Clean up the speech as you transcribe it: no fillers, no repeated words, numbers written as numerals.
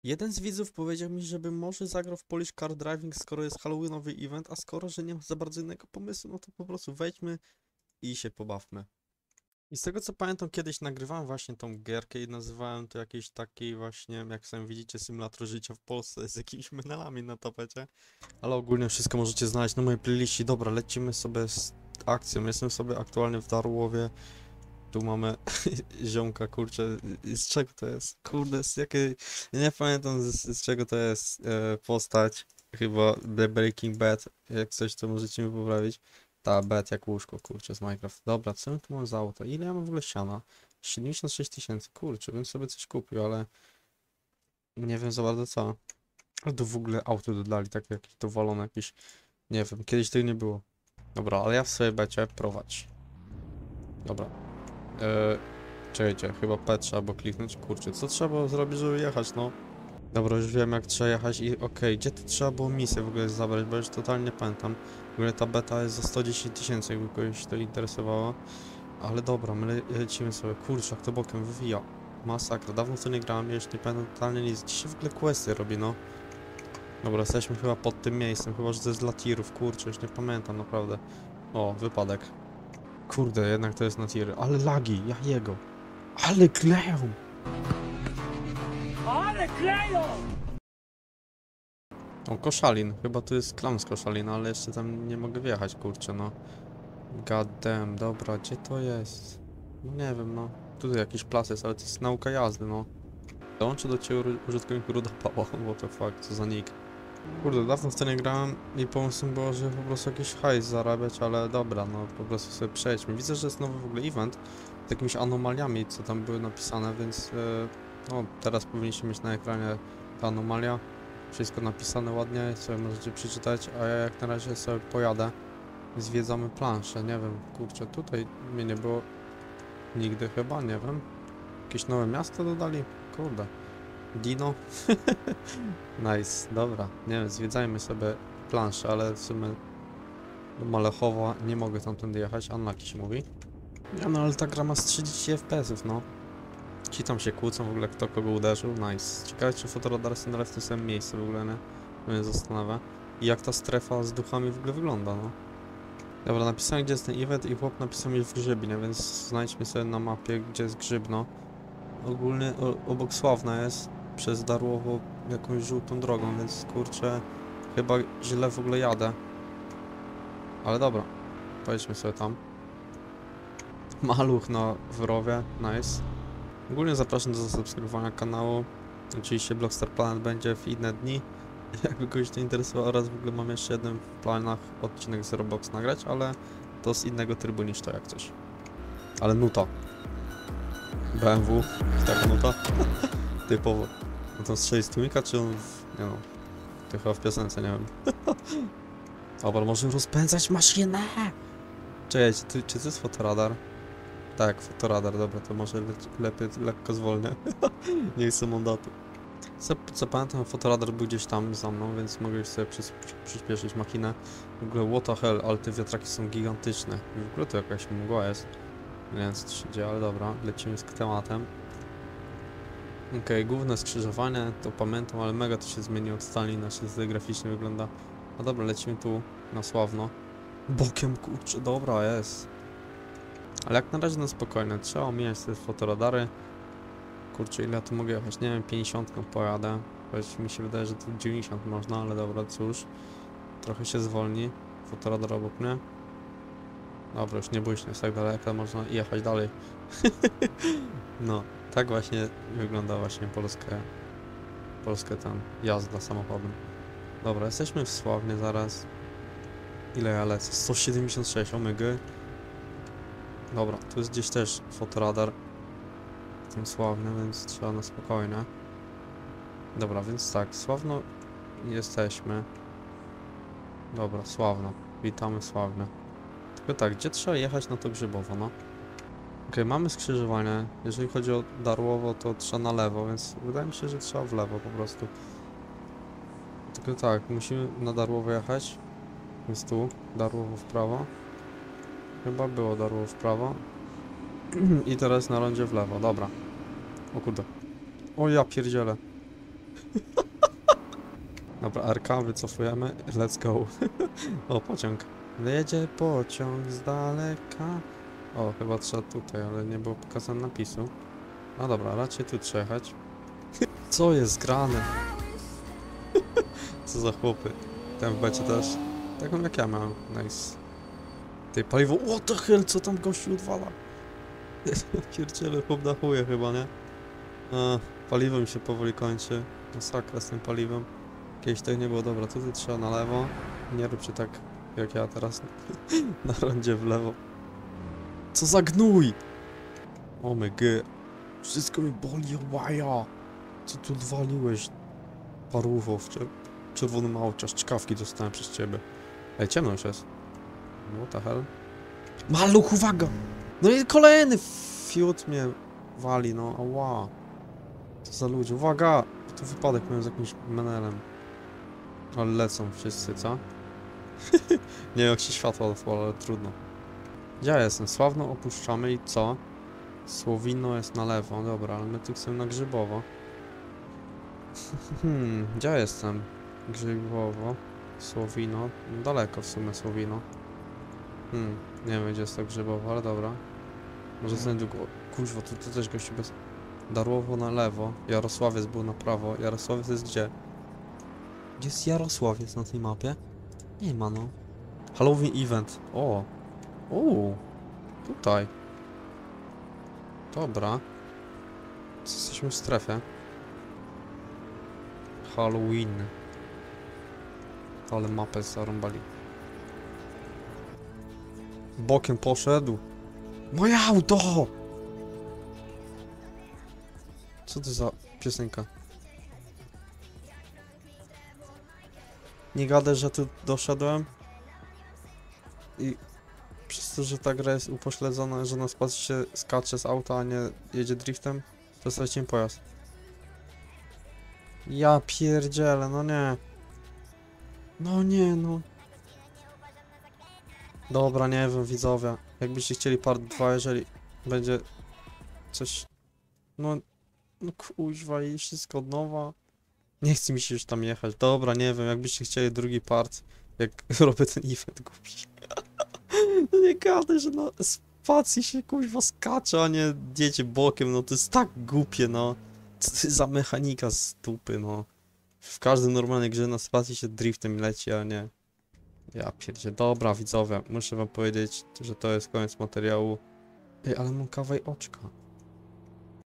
Jeden z widzów powiedział mi, żebym może zagrał w Polish Car Driving, skoro jest Halloweenowy event, a skoro, że nie ma za bardzo innego pomysłu, no to po prostu wejdźmy i się pobawmy. I z tego co pamiętam, kiedyś nagrywałem właśnie tą gierkę i nazywałem to jakiś taki właśnie, jak sami widzicie, symulator życia w Polsce z jakimiś menelami na tapecie. Ale ogólnie wszystko możecie znaleźć na mojej playliście. Dobra, lecimy sobie z akcją. Jestem sobie aktualnie w Darłowie. Tu mamy ziomka, kurczę, z czego to jest? Kurde, z jakiej... Ja nie pamiętam z czego to jest postać. Chyba The Breaking Bad. Jak coś, to możecie mi poprawić. Ta Bad jak łóżko, kurczę, z Minecraft. Dobra, co ja tu mam za auto? Ile ja mam w ogóle siana? 76 tysięcy, kurczę, bym sobie coś kupił, ale nie wiem za bardzo co. Ale to w ogóle auto dodali, takie jakieś dowalone, jakieś... Nie wiem, kiedyś tego nie było. Dobra, ale ja w sobie becie prowadź. Dobra. Czekajcie, chyba P trzeba było kliknąć. Kurczę, co trzeba było zrobić, żeby jechać, no? Dobra, już wiem jak trzeba jechać i okej, gdzie tu trzeba było misję w ogóle zabrać, bo już totalnie nie pamiętam. W ogóle ta beta jest za 110 tysięcy, jakby kogoś to interesowało. Ale dobra, my lecimy sobie. Kurczę, jak to bokiem wywija. Masakra, dawno co nie grałem, ja już nie pamiętam totalnie nic. Gdzie się w ogóle questy robi, no? Dobra, jesteśmy chyba pod tym miejscem, chyba że to jest dla tirów, kurczę, już nie pamiętam naprawdę. O, wypadek. Kurde, jednak to jest na tiry, ale lagi, ja jego. Ale kleją! Ale kleją! O, Koszalin. Chyba to jest klan z Koszalina, ale jeszcze tam nie mogę wjechać, kurczę, no. God damn, dobra, gdzie to jest? No nie wiem, no. Tutaj jakiś plac jest, ale to jest nauka jazdy, no. Dołączę do ciebie użytkownik Rudopała, what the fuck, co za nick. Kurde, dawno w to nie grałem i pomysłem było, że po prostu jakiś hajs zarabiać, ale dobra, no po prostu sobie przejdźmy. Widzę, że jest nowy w ogóle event z jakimiś anomaliami, co tam były napisane, więc no teraz powinniśmy mieć na ekranie ta anomalia. Wszystko napisane ładnie, sobie możecie przeczytać, a ja jak na razie sobie pojadę. Zwiedzamy planszę, nie wiem, kurczę, tutaj mnie nie było nigdy chyba, nie wiem. Jakieś nowe miasto dodali? Kurde. Dino? Nice, dobra. Nie wiem, zwiedzajmy sobie planszę, ale w sumie do Malechowa nie mogę tamtędy jechać, unlucky się mówi. Ja no, ale ta gra ma z 30 FPS-ów, no. Ci tam się kłócą w ogóle, kto kogo uderzył, nice. Ciekawe, czy fotoradar są w tym samym miejscu w ogóle, nie? To mnie zastanawia. I jak ta strefa z duchami w ogóle wygląda, no. Dobra, napisałem, gdzie jest ten event i chłop napisał mi w Grzybnie, więc znajdźmy sobie na mapie, gdzie jest Grzybno. Ogólnie obok Sławna jest, przez Darłowo jakąś żółtą drogą, więc kurczę, chyba źle w ogóle jadę. Ale dobra, pojedźmy sobie tam. Maluch na Wrowie, nice. Ogólnie zapraszam do zasubskrybowania kanału. Oczywiście Blockstar Planet będzie w inne dni, jakby kogoś to interesowało, oraz w ogóle mam jeszcze jeden w planach odcinek z Roblox nagrać, ale to z innego trybu niż to jak coś. Ale nuta. BMW, taka nuta. Typowo. No to strzeli z tłumika, czy on w... nie no. To chyba w piosence, nie wiem. Dobra, może rozpędzać maszynę! Czekajcie, czy to jest fotoradar? Tak, fotoradar, dobra, to może lepiej lekko zwolnię. Nie chcę mandatu. Co pamiętam, fotoradar był gdzieś tam za mną, więc mogę już sobie przyspieszyć machinę. W ogóle what the hell, ale te wiatraki są gigantyczne. I w ogóle to jakaś mgła jest. Nie wiem co to się dzieje, ale dobra, lecimy z tematem. Okej, główne skrzyżowanie, to pamiętam, ale mega to się zmieniło totalnie, inaczej to graficznie wygląda. No dobra, lecimy tu na Sławno. Bokiem, kurczę, dobra, jest. Ale jak na razie na spokojnie, trzeba omijać te fotoradary. Kurczę, ile ja tu mogę jechać? Nie wiem, 50 pojadę. Choć mi się wydaje, że tu 90 można, ale dobra, cóż. Trochę się zwolni. Fotoradar obok mnie. Dobra, już nie bój się, jest tak daleko, można jechać dalej. No, tak właśnie wygląda właśnie polskie tam jazda samochodem. Dobra, jesteśmy w Sławnie zaraz. Ile ja lecę? 176, omygy. Dobra, tu jest gdzieś też fotoradar w tym Sławnie, więc trzeba na spokojnie. Dobra, więc tak, Sławno jesteśmy. Dobra, Sławno. Witamy Sławnie. Tylko tak, gdzie trzeba jechać na to Grzybowo, no? Okej, mamy skrzyżowanie. Jeżeli chodzi o Darłowo, to trzeba na lewo, więc wydaje mi się, że trzeba w lewo po prostu. Tylko tak, musimy na Darłowo jechać. Jest tu, Darłowo w prawo. Chyba było Darłowo w prawo. I teraz na rondzie w lewo, dobra. O kurde. O ja pierdzielę. Dobra, RK wycofujemy. Let's go. O, pociąg. Jedzie pociąg z daleka. O, chyba trzeba tutaj, ale nie było pokazane napisu. No dobra, raczej tu trzeba jechać. Co jest grane? Co za chłopy. Ten w becie też. Taką jak ja miałem. Nice. Tej paliwo. What the hell, co tam gościu odwala? Pierdziele, chłop dachuje chyba, nie? Paliwo mi się powoli kończy. Masakra z tym paliwem. Kiedyś tak nie było. Dobra, tutaj trzeba na lewo. Nie róbcie tak jak ja teraz. Na rondzie w lewo. Co za gnój! O my g. Wszystko mi boli, łaja. Co tu odwaliłeś? Parówą w czerwonym aucie. Aż czkawki dostałem przez ciebie. Ej, ciemno już jest. What the hell? Maluch, uwaga! No i kolejny fiut mnie wali, no. Ała. Co za ludzie. Uwaga! Tu wypadek miałem z jakimś menelem. Ale lecą wszyscy, co? Nie wiem jak się światło odpala, ale trudno. Gdzie ja jestem? Sławno opuszczamy i co? Słowino jest na lewo, dobra, ale my tu chcemy na Grzybowo. Gdzie ja jestem? Grzybowo, Słowino, daleko w sumie Słowino. Nie wiem gdzie jest to Grzybowo, ale dobra. Może za niedługo, kuźwa, tu też gościu bez... Darłowo na lewo, Jarosławiec był na prawo, Jarosławiec jest gdzie? Gdzie jest Jarosławiec na tej mapie? Nie ma no. Halloween event, o! Tutaj. Dobra. Jesteśmy w strefie. Halloween. Ale mapę zarąbali. Bokiem poszedł. Moje auto! Co to za piosenka? Nie gadaj, że tu doszedłem. I przez to, że ta gra jest upośledzona, że na spacji się skacze z auta, a nie jedzie driftem, to straciłem pojazd. Ja pierdzielę, no nie. No nie, no. Dobra, nie wiem, widzowie. Jakbyście chcieli part 2, jeżeli będzie coś... No kuźwa i wszystko od nowa. Nie chce mi się już tam jechać. Dobra, nie wiem, jakbyście chcieli drugi part, jak robię ten event głupi. No nie gadaj, że na spacji się kuźwa skacze, a nie jedzie bokiem, no to jest tak głupie, no. Co to jest za mechanika z dupy, no. W każdym normalnej grze na spacji się driftem leci, a nie... Ja pierdzie. Dobra, widzowie, muszę wam powiedzieć, że to jest koniec materiału. Ej, ale mam kawał oczka.